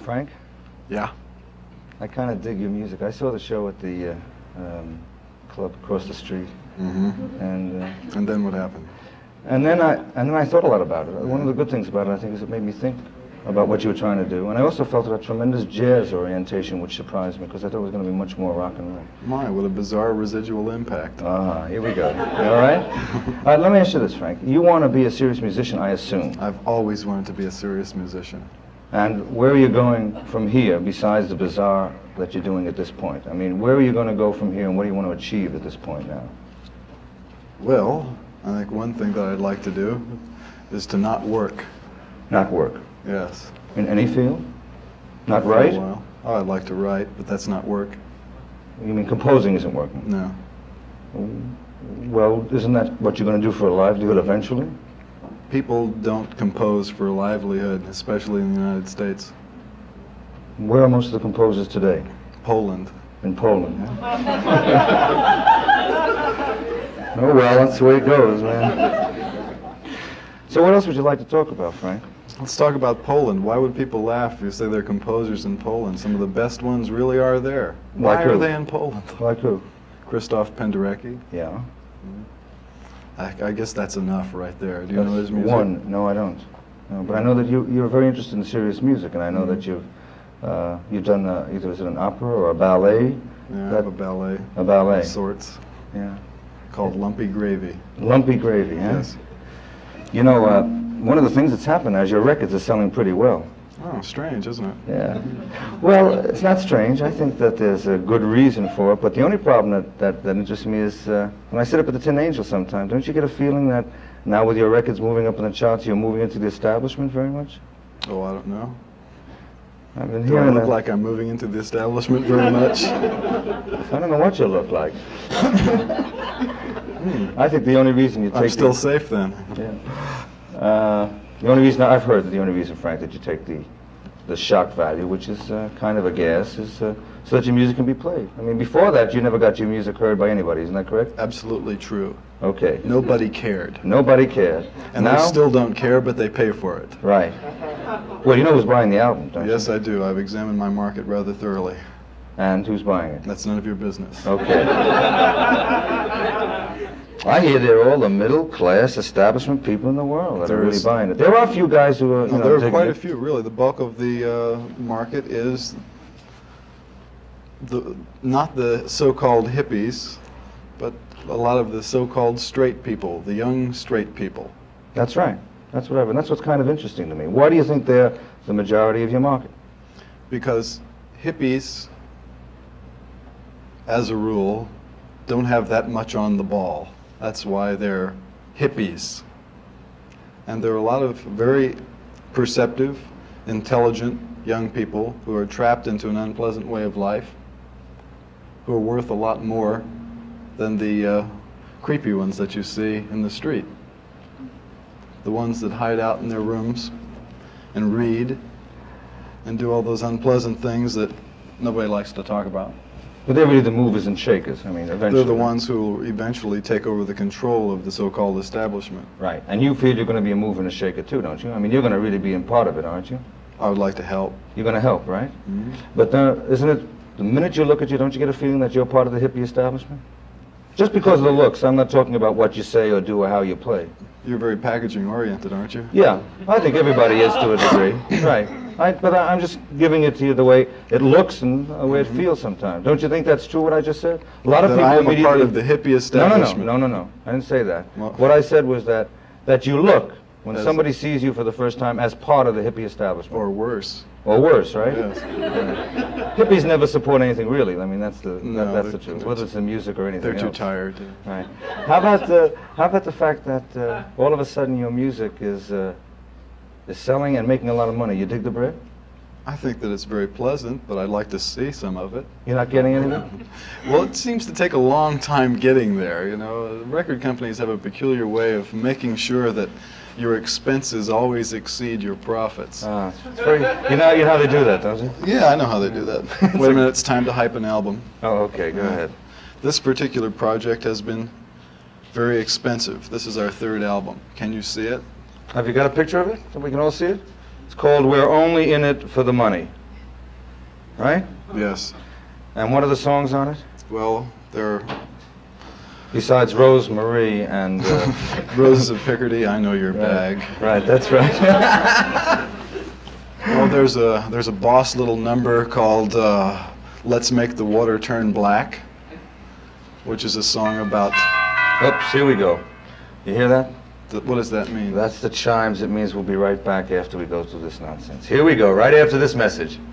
Frank, Yeah. I kind of dig your music. I saw the show at the club across the street, And then what happened? and then I thought a lot about it. One of the good things about it, I think, is it made me think about what you were trying to do, and I also felt a tremendous jazz orientation, which surprised me because I thought it was going to be much more rock and roll. My, what a bizarre residual impact. Ah, here we go. All right. All right. Let me ask you this, Frank. You want to be a serious musician, I assume. I've always wanted to be a serious musician. And where are you going from here, besides the bizarre that you're doing at this point? I mean, where are you going to go from here, and what do you want to achieve at this point now? Well, I think one thing that I'd like to do is to not work. Not work. Yes. In any field? Not write? Well, oh, I'd like to write, but that's not work. You mean composing isn't working? No. Well, isn't that what you're going to do for a livelihood eventually? People don't compose for a livelihood, especially in the United States. Where are most of the composers today? Poland. In Poland, huh? Oh, well, that's the way it goes, man. So what else would you like to talk about, Frank? Let's talk about Poland. Why would people laugh if you say they're composers in Poland? Some of the best ones really are there. Why Like are who? they in Poland? Like who? Krzysztof Penderecki. Yeah. I guess that's enough right there. Do you know his music? One. No, I don't. No, but I know that you're very interested in serious music, and I know that you've done either is it an opera or a ballet? Yeah, I have a ballet. A ballet. Of sorts. Yeah. Called Lumpy Gravy. Lumpy Gravy, huh? Yes. You know, one of the things that's happened is your records are selling pretty well. Oh, strange, isn't it? Yeah. Well, it's not strange. I think that there's a good reason for it, but the only problem that interests me is when I sit up at the Tin Angel sometimes, don't you get a feeling that now with your records moving up in the charts, you're moving into the establishment very much? Oh, I don't know. I've been Do I hearing look that. like I'm moving into the establishment very much? I don't know what you look like. I think the only reason you take I'm still safe then. Yeah. The only reason I've heard that the only reason, Frank, that you take the shock value, which is kind of a gas, is so that your music can be played. I mean, before that, you never got your music heard by anybody. Isn't that correct? Absolutely true. Okay. Nobody cared. Nobody cared. And now, they still don't care, but they pay for it. Right. Well, you know who's buying the album, don't Yes, I do. I've examined my market rather thoroughly. you? And who's buying it? That's none of your business. Okay. I hear they're all the middle-class establishment people in the world that are really buying it. There are a few guys who are, There are digging quite a it. few, really. The bulk of the market is not the so-called hippies, but a lot of the so-called straight people, the young straight people. That's right. That's what and that's what's kind of interesting to me. Why do you think they're the majority of your market? Because hippies, as a rule, don't have that much on the ball. That's why they're hippies. And there are a lot of very perceptive, intelligent young people who are trapped into an unpleasant way of life, who are worth a lot more than the creepy ones that you see in the street. The ones that hide out in their rooms and read and do all those unpleasant things that nobody likes to talk about. But they're really the movers and shakers. I mean, eventually. They're the ones who will eventually take over the control of the so-called establishment. Right. And you feel you're going to be a mover and a shaker too, don't you? I mean, you're going to really be in part of it, aren't you? I would like to help. You're going to help, right? Mm-hmm. But isn't it, the minute you look at you, don't you get a feeling that you're part of the hippie establishment? Just because of the looks. I'm not talking about what you say or do or how you play. You're very packaging-oriented, aren't you? Yeah. I think everybody is to a degree. Right. But I'm just giving it to you the way it looks and the way it feels sometimes. Don't you think that's true, what I just said? A lot of That people I am a immediately... part of the hippie establishment. No. I didn't say that. Well, What I said was that you look, when As- somebody sees you for the first time, as part of the hippie establishment. or worse. Or worse, right? Yes. Hippies never support anything really. I mean, that's the No, the truth. Whether it's the music or anything They're too else. tired. Right. How about the fact that all of a sudden your music is selling and making a lot of money? You dig the bread? I think that it's very pleasant, but I'd like to see some of it. You're not getting anything? Well, it seems to take a long time getting there, you know. Record companies have a peculiar way of making sure that your expenses always exceed your profits. It's very, you know how they do that, don't you? Yeah, I know how they do that. Wait a minute, it's time to hype an album. Oh, okay, go ahead. This particular project has been very expensive. This is our third album. Can you see it? Have you got a picture of it so we can all see it? It's called We're Only in It for the Money. right? Yes. And what are the songs on it? Well, there are Besides Rose Marie and... Roses of Picardy, I Know Your Right. Bag. Right, that's right. Well, there's a boss little number called Let's Make the Water Turn Black, which is a song about... Oops, here we go. You hear that? What does that mean? That's the chimes. It means we'll be right back after we go through this nonsense. Here we go, right after this message.